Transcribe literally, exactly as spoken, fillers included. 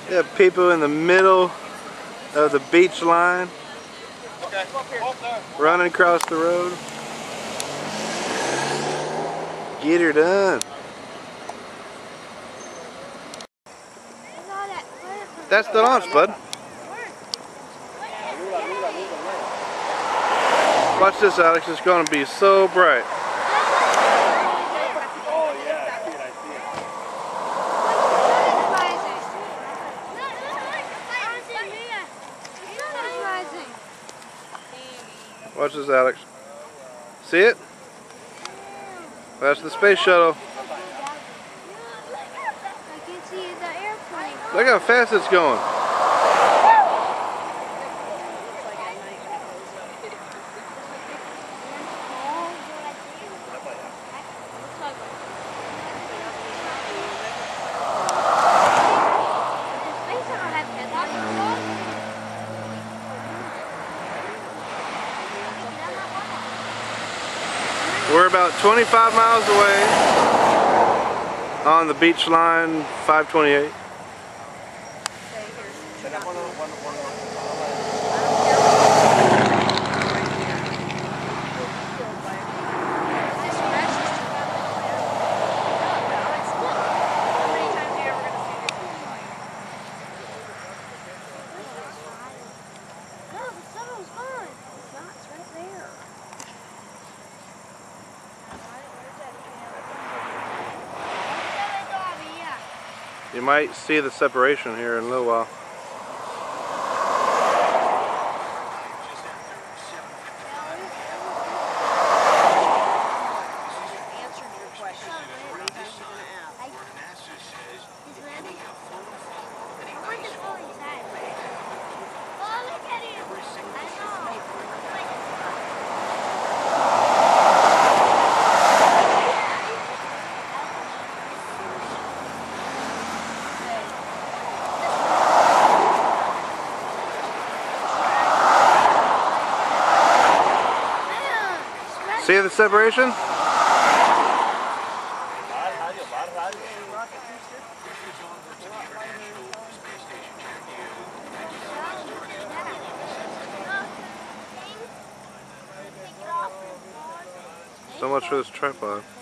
You have people in the middle of the beach line, Okay. running across the road. Get her done. That's the launch, bud. Watch this, Alex. It's going to be so bright. Oh yeah, I see it, I see it. Watch this, Alex. See it? That's the space shuttle. Look how fast it's going. We're about twenty-five miles away on the beach line five twenty-eight. You might see the separation here in a little while. See the separation? So much for this tripod.